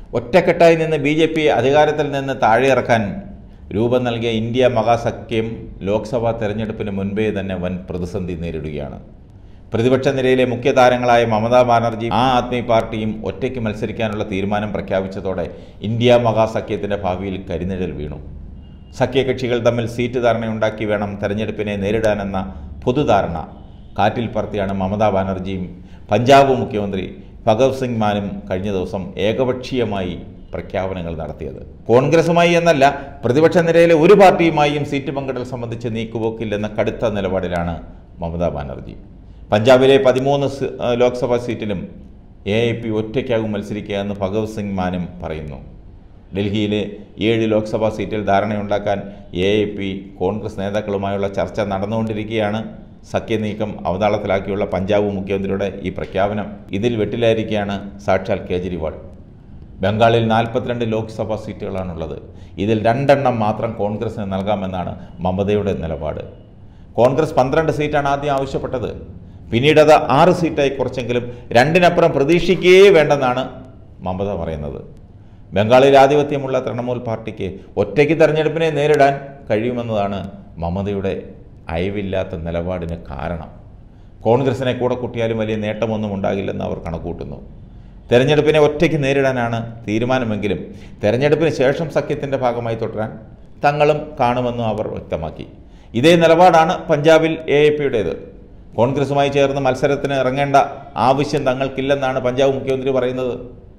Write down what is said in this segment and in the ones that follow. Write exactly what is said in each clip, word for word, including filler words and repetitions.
ഒറ്റക്കെട്ടായി നിന്ന് B J P അധികാരത്തിൽ നിന്ന് താഴെയിറക്കാൻ രൂപം നൽകിയ ഇന്ത്യ മഹാസഖ്യം ലോക്സഭാ തെരഞ്ഞെടുപ്പിന് മുൻപേ തന്നെ വൻ പ്രതിസന്ധി നേരിടുകയാണ്. പ്രതിപക്ഷ നിരയിലെ മുഖ്യ താരങ്ങളായ മമതാ ബാനർജിയും ആം ആദ്മി പാർട്ടിയും ഒറ്റയ്ക്ക് മത്സരിക്കാനുള്ള തീരുമാനം പ്രഖ്യാപിച്ചതോടെ ഇന്ത്യ മഹാസഖ്യത്തിൻ്റെ ഭാവിയിൽ കരിനിഴൽ വീണു. സഖ്യകക്ഷികൾ തമ്മിൽ സീറ്റ് ധാരണയുണ്ടാക്കി വേണം തെരഞ്ഞെടുപ്പിനെ നേരിടാനെന്ന പൊതുധാരണ കാറ്റിൽ പറത്തിയാണ് മമതാ ബാനർജിയും പഞ്ചാബ് മുഖ്യമന്ത്രി ഭഗത് സിംഗ് മാനും കഴിഞ്ഞ ദിവസം ഏകപക്ഷീയമായി പ്രഖ്യാപനങ്ങൾ നടത്തിയത്. കോൺഗ്രസുമായി എന്നല്ല, പ്രതിപക്ഷ നിരയിലെ ഒരു പാർട്ടിയുമായും സീറ്റ് പങ്കിടൽ സംബന്ധിച്ച് നീക്കുപോക്കില്ലെന്ന കടുത്ത നിലപാടിലാണ് മമതാ ബാനർജി. പഞ്ചാബിലെ പതിമൂന്ന് ലോക്സഭാ സീറ്റിലും എ ഐ പി ഒറ്റയ്ക്കാകും മത്സരിക്കുക എന്ന് ഭഗത് സിംഗ് മാനും പറയുന്നു. ഡൽഹിയിലെ ഏഴ് ലോക്സഭാ സീറ്റിൽ ധാരണയുണ്ടാക്കാൻ എ ഐ പി കോൺഗ്രസ് നേതാക്കളുമായുള്ള ചർച്ച നടന്നുകൊണ്ടിരിക്കുകയാണ്. സഖ്യനീക്കം അവതാളത്തിലാക്കിയുള്ള പഞ്ചാബ് മുഖ്യമന്ത്രിയുടെ ഈ പ്രഖ്യാപനം ഇതിൽ വെട്ടിലായിരിക്കുകയാണ് സാക്ഷാൽ കേജ്രിവാൾ. ബംഗാളിൽ നാൽപ്പത്തിരണ്ട് ലോക്സഭാ സീറ്റുകളാണുള്ളത്. ഇതിൽ രണ്ടെണ്ണം മാത്രം കോൺഗ്രസിന് നൽകാമെന്നാണ് മമതയുടെ നിലപാട്. കോൺഗ്രസ് പന്ത്രണ്ട് സീറ്റാണ് ആദ്യം ആവശ്യപ്പെട്ടത്. പിന്നീട് അത് ആറ് സീറ്റായി കുറച്ചെങ്കിലും രണ്ടിനപ്പുറം പ്രതീക്ഷിക്കുകയേ വേണ്ടെന്നാണ് മമത പറയുന്നത്. ബംഗാളിൽ ആധിപത്യമുള്ള തൃണമൂൽ പാർട്ടിക്ക് ഒറ്റയ്ക്ക് തെരഞ്ഞെടുപ്പിനെ നേരിടാൻ കഴിയുമെന്നതാണ് മമതയുടെ അയവില്ലാത്ത നിലപാടിന് കാരണം. കോൺഗ്രസിനെ കൂടെ കൂട്ടിയാലും വലിയ നേട്ടമൊന്നും ഉണ്ടാകില്ലെന്ന് അവർ കണക്കൂട്ടുന്നു. തെരഞ്ഞെടുപ്പിനെ ഒറ്റയ്ക്ക് നേരിടാനാണ് തീരുമാനമെങ്കിലും തെരഞ്ഞെടുപ്പിന് ശേഷം സഖ്യത്തിൻ്റെ ഭാഗമായി തുടരാൻ തങ്ങളും കാണുമെന്നും അവർ വ്യക്തമാക്കി. ഇതേ നിലപാടാണ് പഞ്ചാബിൽ എ ഐ പിയുടേത്. കോൺഗ്രസുമായി ചേർന്ന് മത്സരത്തിന് ഇറങ്ങേണ്ട ആവശ്യം തങ്ങൾക്കില്ലെന്നാണ് പഞ്ചാബ് മുഖ്യമന്ത്രി പറയുന്നത്.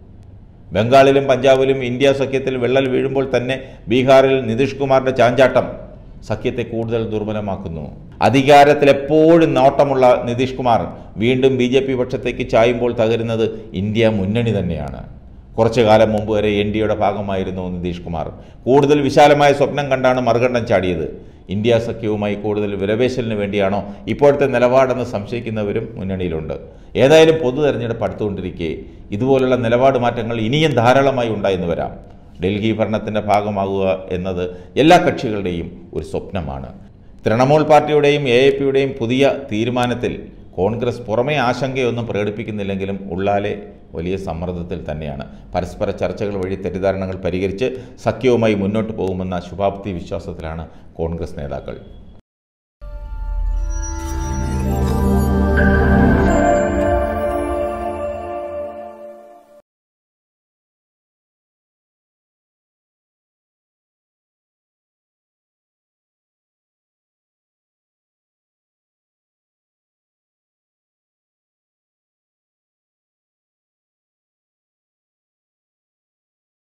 ബംഗാളിലും പഞ്ചാബിലും ഇന്ത്യ സഖ്യത്തിൽ വിള്ളൽ വീഴുമ്പോൾ തന്നെ ബീഹാറിൽ നിതീഷ് കുമാറിൻ്റെ ചാഞ്ചാട്ടം സഖ്യത്തെ കൂടുതൽ ദുർബലമാക്കുന്നു. അധികാരത്തിലെപ്പോഴും നോട്ടമുള്ള നിതീഷ് കുമാർ വീണ്ടും ബി ജെ പി പക്ഷത്തേക്ക് ചായുമ്പോൾ തകരുന്നത് ഇന്ത്യ മുന്നണി തന്നെയാണ്. കുറച്ചു കാലം മുമ്പ് വരെ എൻ ഡി എയുടെ ഭാഗമായിരുന്നു നിതീഷ് കുമാർ. കൂടുതൽ വിശാലമായ സ്വപ്നം കണ്ടാണ് മറുകണ്ഠം ചാടിയത്. ഇന്ത്യ സഖ്യവുമായി കൂടുതൽ വിലപേശലിന് വേണ്ടിയാണോ ഇപ്പോഴത്തെ നിലപാടെന്ന് സംശയിക്കുന്നവരും മുന്നണിയിലുണ്ട്. ഏതായാലും പൊതു തെരഞ്ഞെടുപ്പ് അടുത്തുകൊണ്ടിരിക്കെ ഇതുപോലുള്ള നിലപാട് മാറ്റങ്ങൾ ഇനിയും ധാരാളമായി ഉണ്ടായെന്ന് വരാം. ഡൽഹി ഭരണത്തിൻ്റെ ഭാഗമാകുക എന്നത് എല്ലാ കക്ഷികളുടെയും ഒരു സ്വപ്നമാണ്. തൃണമൂൽ പാർട്ടിയുടെയും എ ഐ പിയുടെയും പുതിയ തീരുമാനത്തിൽ കോൺഗ്രസ് പുറമേ ആശങ്കയൊന്നും പ്രകടിപ്പിക്കുന്നില്ലെങ്കിലും ഉള്ളാലെ വലിയ സമ്മർദ്ദത്തിൽ തന്നെയാണ്. പരസ്പര ചർച്ചകൾ വഴി തെറ്റിദ്ധാരണകൾ പരിഹരിച്ച് സഖ്യവുമായി മുന്നോട്ട് പോകുമെന്ന ശുഭാപ്തി വിശ്വാസത്തിലാണ് കോൺഗ്രസ് നേതാക്കൾ.